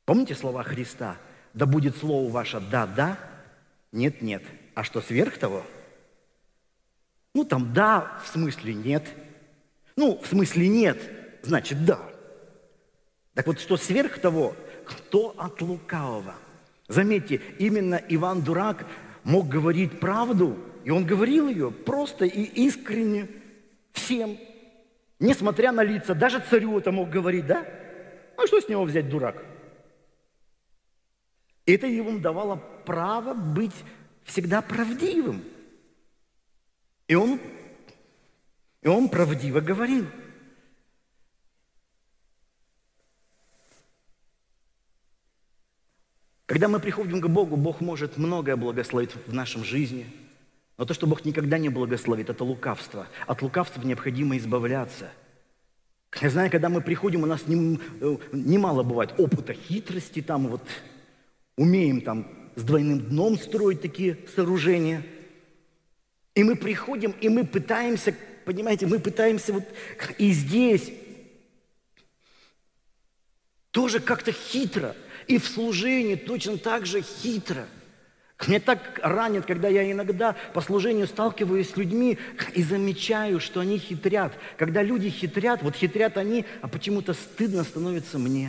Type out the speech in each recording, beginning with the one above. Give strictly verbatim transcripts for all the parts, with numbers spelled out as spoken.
Помните слова Христа? Да будет слово ваше «да, да», «нет, нет». А что сверх того? Ну, там «да» в смысле «нет». Ну, в смысле «нет», значит «да». Так вот, что сверх того, кто от лукавого. Заметьте, именно Иван Дурак мог говорить правду, и он говорил ее просто и искренне всем, несмотря на лица. Даже царю это мог говорить, да? А что с него взять, дурак? Это ему давало право быть всегда правдивым. И он, и он правдиво говорил. Когда мы приходим к Богу, Бог может многое благословить в нашем жизни. Но то, что Бог никогда не благословит, это лукавство. От лукавства необходимо избавляться. Я знаю, когда мы приходим, у нас немало бывает опыта хитрости, там вот умеем там с двойным дном строить такие сооружения. И мы приходим, и мы пытаемся, понимаете, мы пытаемся вот и здесь тоже как-то хитро. И в служении точно так же хитро. Меня так ранит, когда я иногда по служению сталкиваюсь с людьми и замечаю, что они хитрят. Когда люди хитрят, вот хитрят они, а почему-то стыдно становится мне.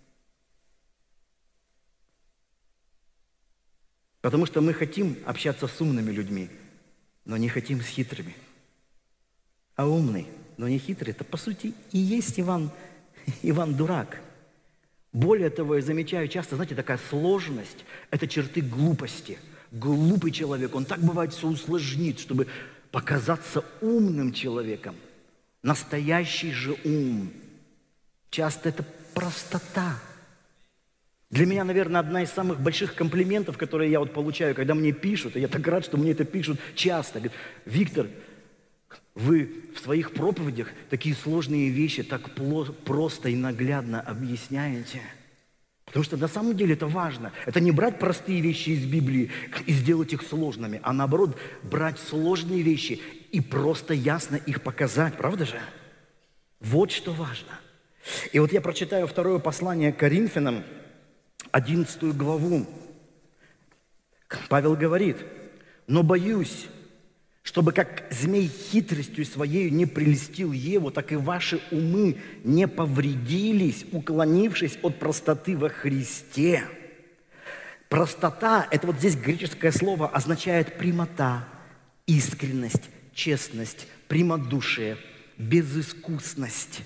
Потому что мы хотим общаться с умными людьми, но не хотим с хитрыми. А умный, но не хитрый, это по сути и есть Иван, Иван Дурак. Более того, я замечаю часто, знаете, такая сложность – это черты глупости. Глупый человек, он так бывает все усложнит, чтобы показаться умным человеком. Настоящий же ум. Часто это простота. Для меня, наверное, одна из самых больших комплиментов, которые я вот получаю, когда мне пишут, и я так рад, что мне это пишут часто. Говорят: Виктор, вы в своих проповедях такие сложные вещи так просто и наглядно объясняете. Потому что на самом деле это важно. Это не брать простые вещи из Библии и сделать их сложными, а наоборот, брать сложные вещи и просто ясно их показать. Правда же? Вот что важно. И вот я прочитаю второе послание к Коринфянам, одиннадцатую главу. Павел говорит: «Но боюсь, чтобы как змей хитростью своей не прельстил Еву, так и ваши умы не повредились, уклонившись от простоты во Христе». Простота – это вот здесь греческое слово означает прямота, искренность, честность, прямодушие, безыскусность.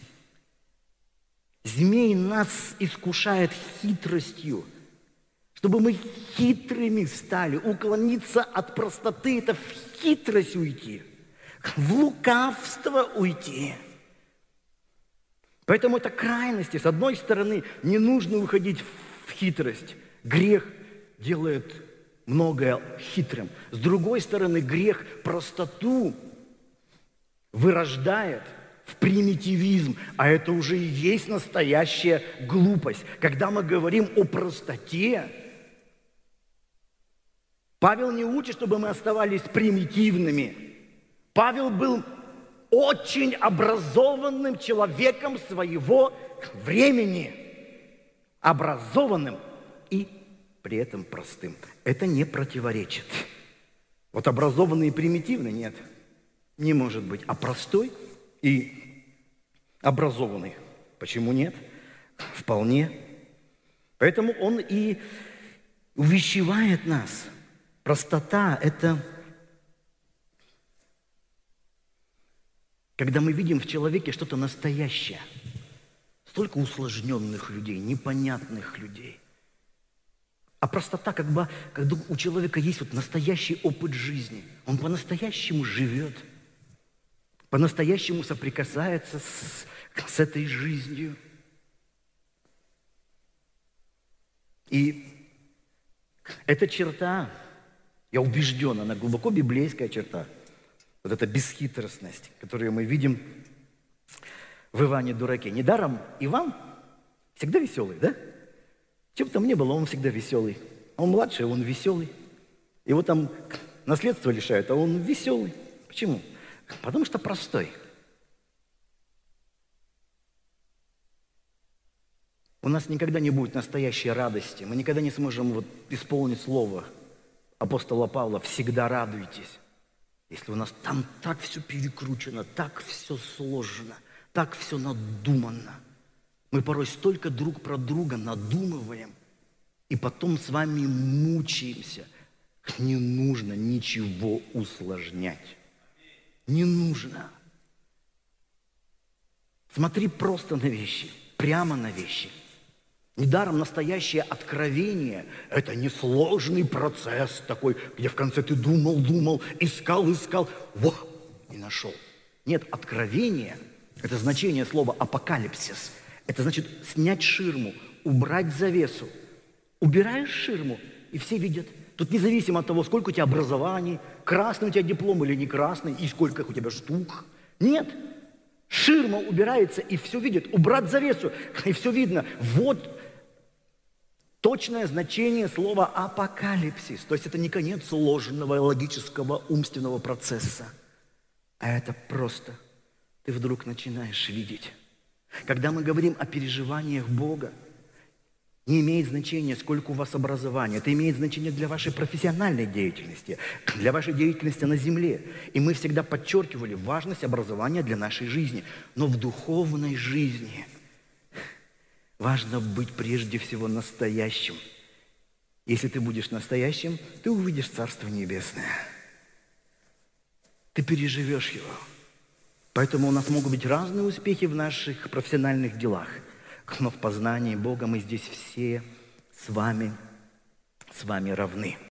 Змей нас искушает хитростью, чтобы мы хитрыми стали, уклониться от простоты – это в хитрость уйти, в лукавство уйти. Поэтому это крайности. С одной стороны, не нужно уходить в хитрость. Грех делает многое хитрым. С другой стороны, грех простоту вырождает в примитивизм, а это уже и есть настоящая глупость. Когда мы говорим о простоте, Павел не учит, чтобы мы оставались примитивными. Павел был очень образованным человеком своего времени. Образованным и при этом простым. Это не противоречит. Вот образованный и примитивный нет. Не может быть. А простой и образованный. Почему нет? Вполне. Поэтому он и увещевает нас. Простота – это когда мы видим в человеке что-то настоящее. Столько усложненных людей, непонятных людей. А простота, как бы, когда у человека есть вот настоящий опыт жизни. Он по-настоящему живет, по-настоящему соприкасается с, с этой жизнью. И эта черта, я убежден, она глубоко библейская черта. Вот эта бесхитростность, которую мы видим в Иване Дураке. Недаром Иван всегда веселый, да? Чем бы там ни было, он всегда веселый. Он младший, он веселый. Его там наследство лишают, а он веселый. Почему? Потому что простой. У нас никогда не будет настоящей радости. Мы никогда не сможем вот исполнить слово апостола Павла «всегда радуйтесь». Если у нас там так все перекручено, так все сложно, так все надуманно. Мы порой столько друг про друга надумываем, и потом с вами мучаемся. Не нужно ничего усложнять. Не нужно. Смотри просто на вещи, прямо на вещи. Недаром настоящее откровение – это несложный процесс такой, где в конце ты думал, думал, искал, искал, во, и нашел. Нет, откровение – это значение слова апокалипсис. Это значит снять ширму, убрать завесу. Убираешь ширму, и все видят. Тут независимо от того, сколько у тебя образований, красный у тебя диплом или не красный, и сколько у тебя штук. Нет. Ширма убирается, и все видят. Убрать завесу, и все видно. Вот точное значение слова апокалипсис. То есть это не конец сложного логического умственного процесса, а это просто ты вдруг начинаешь видеть. Когда мы говорим о переживаниях Бога, не имеет значения, сколько у вас образования. Это имеет значение для вашей профессиональной деятельности, для вашей деятельности на земле. И мы всегда подчеркивали важность образования для нашей жизни. Но в духовной жизни важно быть прежде всего настоящим. Если ты будешь настоящим, ты увидишь Царство Небесное. Ты переживешь его. Поэтому у нас могут быть разные успехи в наших профессиональных делах. Но в познании Бога мы здесь все с вами, с вами равны.